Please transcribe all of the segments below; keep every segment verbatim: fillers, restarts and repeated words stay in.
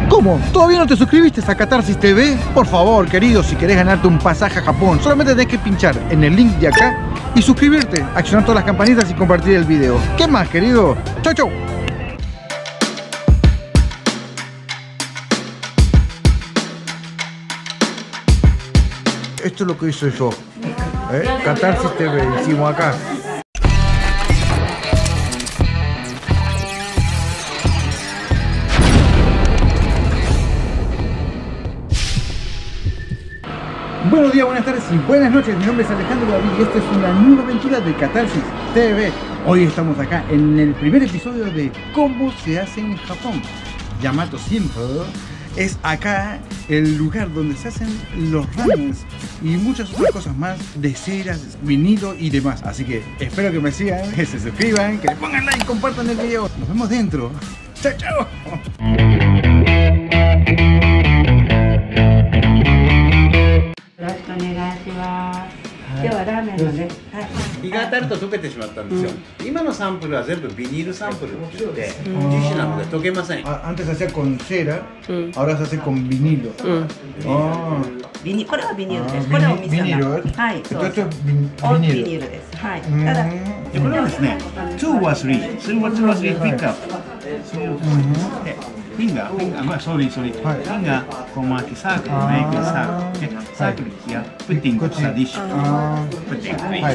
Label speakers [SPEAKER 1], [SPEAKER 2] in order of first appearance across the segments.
[SPEAKER 1] ¿Cómo? ¿Todavía no te suscribiste a Catarsis T V? Por favor, querido, si querés ganarte un pasaje a Japón, solamente tenés que pinchar en el link de acá y suscribirte, accionar todas las campanitas y compartir el video. ¿Qué más, querido? ¡Chau, chau! Esto es lo que hice yo. ¿Eh? Catarsis T V, hicimos acá. Buenos días, buenas tardes y buenas noches. Mi nombre es Alejandro David y esta es una nueva aventura de Catarsis T V. Hoy estamos acá en el primer episodio de cómo se hace en Japón. Yamato Simple es acá el lugar donde se hacen los ramens y muchas otras cosas más de ceras, vinilo y demás. Así que espero que me sigan, que se suscriban, que le pongan like, compartan el video. Nos vemos dentro. ¡Chao, chao!
[SPEAKER 2] 日が当たると溶けてしまったんですよ、うん、今のサンプルは全部ビニールサンプルって言って樹脂なので溶けません。
[SPEAKER 1] Antes se hacía con cera, ahora se hace con vinilo. Ah.
[SPEAKER 3] これはビニールです。これはお水が。はい。そうそう。オンビニールです。はい。ただ
[SPEAKER 2] これはですね、two or three, three or two or three pick up。フィンガー、フィンガー、まあソリーソリー。フィンガー、こう巻きサークル、メイクサークル、サークルやプッティングしたディッシュ。プッティングはい。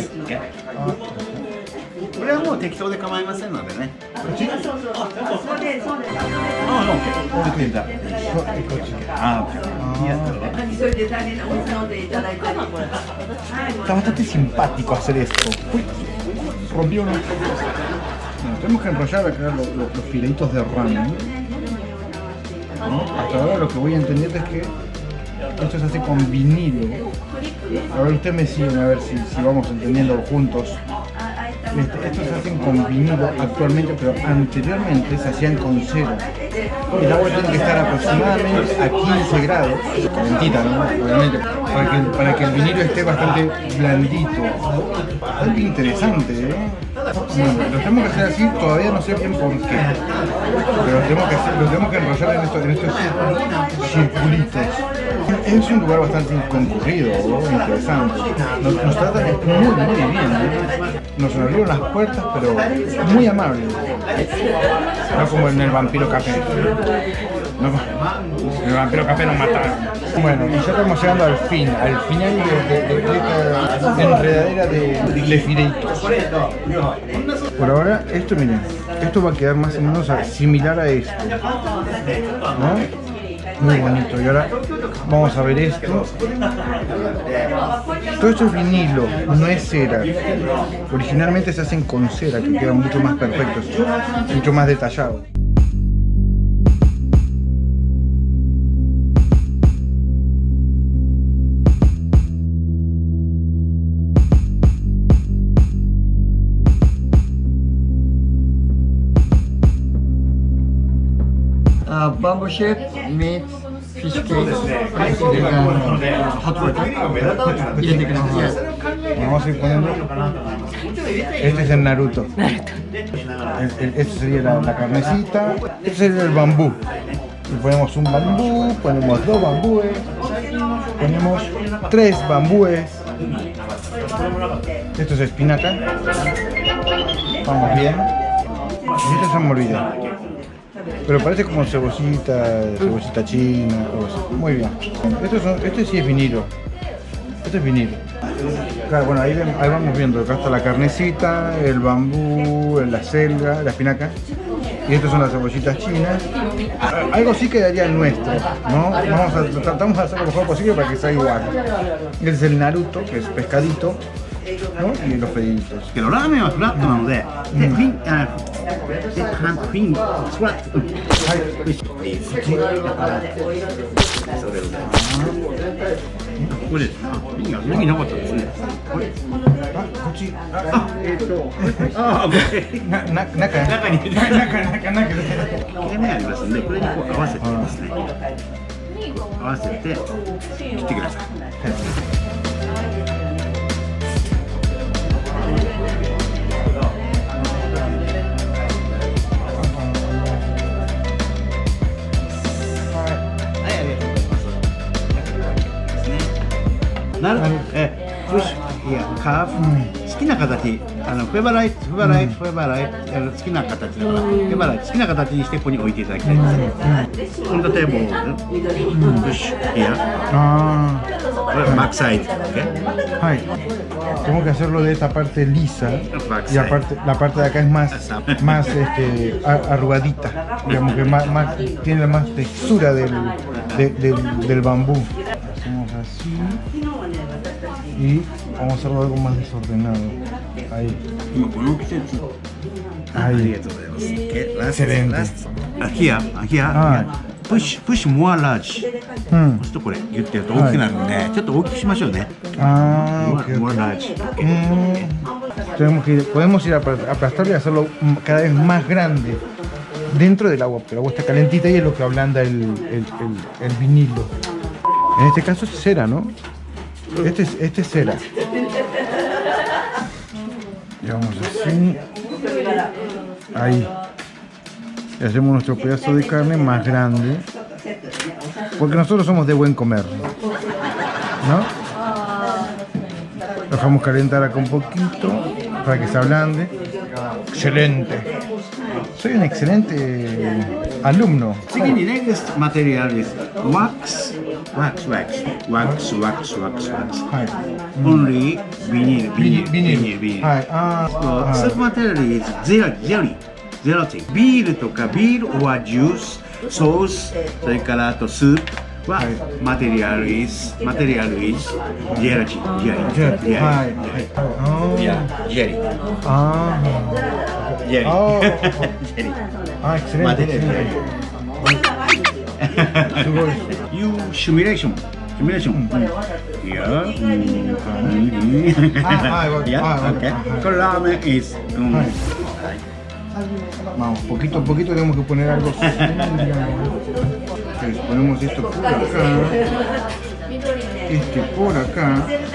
[SPEAKER 2] これはもう適当で構いませんのでね。こっち？そうそうそう。そうでそうで。あ、オッケー。あ、オッケー。いや、それで大変なお茶をでいただいたり。
[SPEAKER 1] Está bastante simpático hacer esto. Uy, rompió una. Tenemos que enrollar acá los, los, los filetitos de ramen. ¿No? Hasta ahora lo que voy a entender es que esto se hace con vinilo. A ver, ustedes me siguen a ver si, si vamos entendiendo juntos. Este, estos se hacen con vinilo actualmente, pero anteriormente se hacían con cera. El agua tiene que estar aproximadamente a quince grados, calentita, ¿no? Obviamente, para que, para que el vinilo esté bastante blandito. Bastante interesante, ¿eh? Bueno, lo tenemos que hacer así, todavía no sé bien por qué. Pero lo tenemos que, hacer, lo tenemos que enrollar en, esto, en estos circulitos. Es un lugar bastante concurrido, ¿no? Interesante. Nos, nos tratan muy, muy bien, ¿eh? Nos abrieron las puertas, pero muy amables. No como en el Vampiro Café. No, en el Vampiro Café nos mataron. Bueno, y ya estamos llegando al fin, al final de, de, de, de esta enredadera de, de fileitos. Por ahora, esto miren, esto va a quedar más o menos similar a esto, ¿no? Muy bonito. Y ahora vamos a ver esto. Todo esto es vinilo, no es cera. Originalmente se hacen con cera, que quedan mucho más perfectos, mucho más detallados.
[SPEAKER 4] Uh, bamboo shape meat fish cake. Hot water.
[SPEAKER 1] Vamos a ir poniendo. Este es el Naruto. El, el, este sería la, la carnecita. Este sería el bambú. Y ponemos un bambú, ponemos dos bambúes, ponemos tres bambúes. Esto es espinaca. Vamos bien. Y esto es amorvida. Pero parece como cebollita, cebollita china, algo así. Muy bien. Esto, son, este sí es vinilo. Este es vinilo. Claro, bueno, ahí, ahí vamos viendo. Acá está la carnecita, el bambú, la selga, la espinaca. Y estas son las cebollitas chinas. Algo sí quedaría nuestro, ¿no? Vamos a, tratamos de hacer lo mejor posible para que sea igual. Este es el Naruto, que es pescadito, ¿no? Y los pediditos.
[SPEAKER 2] けどラーメンはフラットなので、でフィンあでハンフィンフラット。はい。それをね。これです。あ、フィンが麦なかったですね。これ。あ、こっち。あ、えっと。あ、ごめん。な、な、中。中に。中、中、中。切れ目ありますんで、これにこう合わせてですね。合わせて切ってください。 なるえプッシュいやカーフ好きな形あのフェバライトフェバライトフェバライト好きな形だからフェバライト好きな形にしてここに置いていただきたいですね。オンザテーブルプッシュいや
[SPEAKER 1] Ah,
[SPEAKER 2] back side
[SPEAKER 1] ay. Tengo que hacerlo de esta parte lisa y aparte la parte de acá es más, más este, a- arrugadita, digamos que más, más- tiene más textura del, de- del, del bambú. Hacemos así y vamos a hacerlo algo más desordenado. Ahí.
[SPEAKER 2] 今この季節あ
[SPEAKER 1] Ahí.
[SPEAKER 2] りがとうございます。Okay, last,
[SPEAKER 1] Excelente.
[SPEAKER 2] last. あ、here, あ here,
[SPEAKER 1] はい
[SPEAKER 2] here. Push, push more large.
[SPEAKER 1] うん
[SPEAKER 2] そうするとこれ言ってると大きくなるんで、ちょっと大きくしましょうね。
[SPEAKER 1] Ah,
[SPEAKER 2] More,
[SPEAKER 1] ok,
[SPEAKER 2] more
[SPEAKER 1] ok.
[SPEAKER 2] large.
[SPEAKER 1] Mm. Tenemos que ir- podemos ir a apl- aplastarlo y hacerlo mm, cada vez más grande dentro del agua, pero el agua está calentita y es lo que ablanda el, el, el- el vinilo. En este caso es cera, ¿no? Este es, este es cera. Llevamos así. Ahí. Y hacemos nuestro pedazo de carne más grande. Porque nosotros somos de buen comer, ¿no? Lo dejamos calentar acá un poquito para que se ablande. Excelente. Soy un excelente alumno.
[SPEAKER 2] 次に next material is wax, wax, wax, wax, wax, wax, wax.
[SPEAKER 1] はい。
[SPEAKER 2] Only ビニール、ビニール、
[SPEAKER 1] ビニール。
[SPEAKER 2] ビニール、ビニール。
[SPEAKER 1] はい。あー
[SPEAKER 2] スープマテリアル is ゼロ、ゼロリ、ゼロティ。ビールとかビール or ジュース、ソース、それからあとスープは
[SPEAKER 1] はい
[SPEAKER 2] マテリアル is マテリアル is ジェラチン、ジェリ
[SPEAKER 1] じゃあ、
[SPEAKER 2] ジェリ
[SPEAKER 1] はい。
[SPEAKER 2] ジ
[SPEAKER 1] あ
[SPEAKER 2] ェリ
[SPEAKER 1] ーあ
[SPEAKER 2] ジェリ
[SPEAKER 1] あ
[SPEAKER 2] ジェリ
[SPEAKER 1] ー。あ、エクセレント。
[SPEAKER 2] マテリアルジェリ
[SPEAKER 1] すごい。
[SPEAKER 2] You simulation simulation Yeah
[SPEAKER 1] Ah, ah, igual.
[SPEAKER 2] Yeah,
[SPEAKER 1] Ah,
[SPEAKER 2] okay.
[SPEAKER 1] ah,
[SPEAKER 2] Con ramen is um,
[SPEAKER 1] Ay. Vamos, poquito a poquito tenemos que poner algo. Entonces, ponemos esto por acá. Este por acá.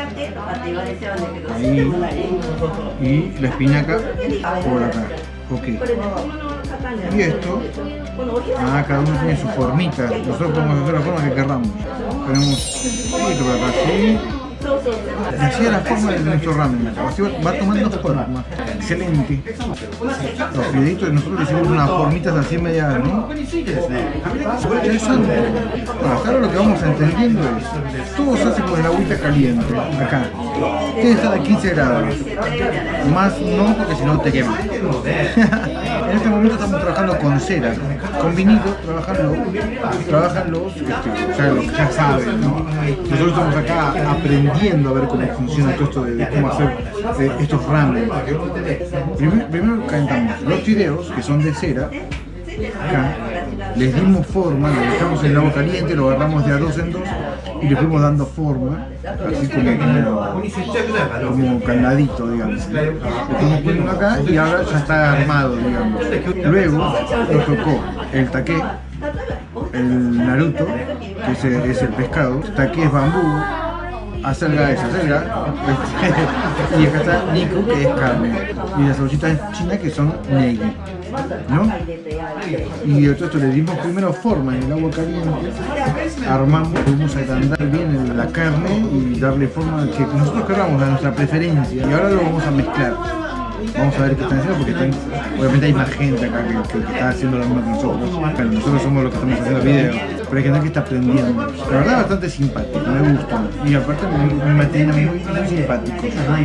[SPEAKER 1] Ahí. Y la espinaca por acá. Ok. Y esto. Ah, cada uno tiene su formita. Nosotros podemos hacer la forma que queramos. Ponemos un poquito por acá, así. Y así es la forma de nuestro ramen. Así va, va tomando forma. Excelente. Los fideitos, nosotros le hicimos unas formitas así medias, ¿no? Interesante. Bueno, acá lo que vamos entendiendo es, todo se hace con el agüita caliente, acá. Tiene que estar a quince grados. Más no, porque si no te quema. En este momento estamos trabajando con cera, con vinilo, trabajan los, trabajan los, este, ya, los que ya saben, ¿no? Nosotros estamos acá aprendiendo a ver cómo funciona todo esto de, de cómo hacer eh, estos ramen. Primero, primero calentamos los fideos, que son de cera, acá, les dimos forma, lo dejamos en el agua caliente, lo agarramos de a dos en dos y le fuimos dando forma, así como, como, como candadito, digamos. Lo fuimos poniendo acá y ahora ya está armado, digamos. Luego nos tocó el taqué, el naruto, que es el, es el pescado, taqué es bambú, acelga es acelga, y acá está niku, que es carne, y las cebollitas chinas, que son negi, ¿no? Y todo esto le dimos primero forma en el agua caliente, armamos, pudimos agrandar bien la carne y darle forma que nosotros queramos, a nuestra preferencia, y ahora lo vamos a mezclar. Vamos a ver qué están haciendo, porque están, obviamente hay más gente acá que, que, que está haciendo lo mismo que nosotros. Claro, nosotros somos los que estamos haciendo el video, pero hay gente que está aprendiendo. La verdad, bastante simpático, me gusta. Y aparte me mantiene muy, muy simpático.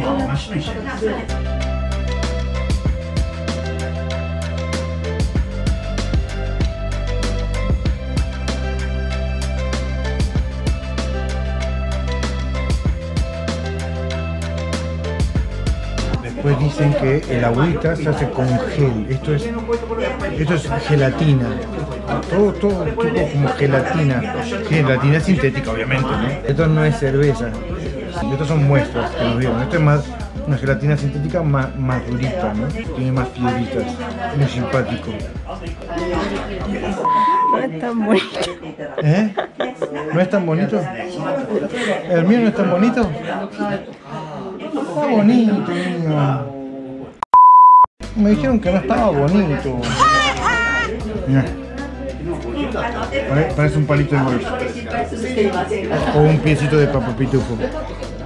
[SPEAKER 1] Después dicen que el agüita se hace con gel. Esto es, esto es gelatina. Todo, todo, todo como gelatina. Gelatina sintética, obviamente, ¿no? Esto no es cerveza. Estas son muestras que nos dieron. Esto es más una gelatina sintética más, más durita, ¿no? Tiene más piedritas. Muy simpático.
[SPEAKER 3] No es tan bonito.
[SPEAKER 1] ¿Eh? ¿No es tan bonito? ¿El mío no es tan bonito? Está bonito, mío. Me dijeron que no estaba bonito. Mira. Pare- Parece un palito de golf. O un piecito de Papá Pitufo.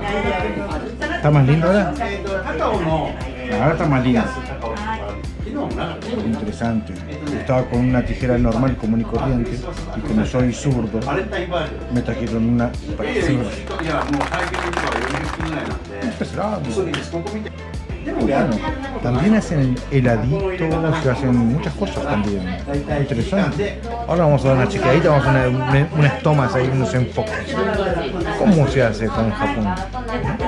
[SPEAKER 1] ¿Está más lindo ahora? Ahora está más lindo. Interesante. Estaba con una tijera normal, común y corriente, y como soy zurdo, me trajeron una para zurdo. Bueno, también hacen heladitos, se hacen muchas cosas también. Interesante. Ahora vamos a dar una chequeadita, vamos a hacer una, una, unas tomas ahí, unos enfoques. ¿Cómo se hace con Japón?